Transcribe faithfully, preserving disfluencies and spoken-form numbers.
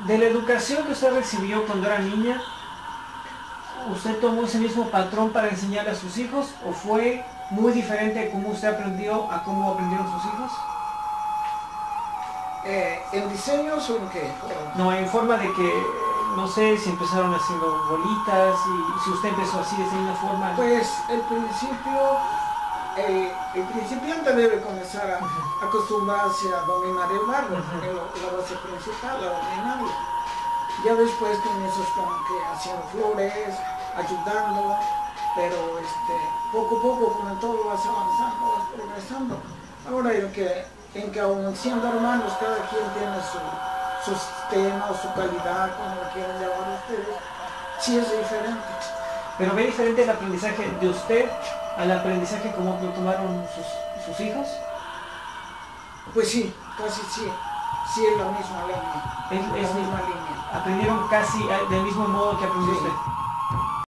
De la educación que usted recibió cuando era niña, ¿usted tomó ese mismo patrón para enseñarle a sus hijos o fue muy diferente a cómo usted aprendió a cómo aprendieron sus hijos? Eh, ¿En diseños o en qué? No, en forma de que, no sé, si empezaron haciendo bolitas y si usted empezó así de esa misma forma. Pues el principio, el, el principiante debe comenzar a uh-huh. acostumbrarse a dominar el barro, uh-huh. el, la base principal, a dominarlo. Ya después comienzas como que haciendo flores, ayudando, pero este, poco a poco, como en todo, vas avanzando, vas progresando. Ahora yo que, en que aún siendo hermanos, cada quien tiene su, su sistema o su calidad, como lo quieran llamar ustedes, sí es diferente. ¿Pero ve diferente el aprendizaje de usted al aprendizaje como lo tomaron sus, sus hijos? Pues sí, casi sí. Sí, es la misma línea. Es, es es la misma línea. Aprendieron casi del mismo modo que aprendió sí. usted.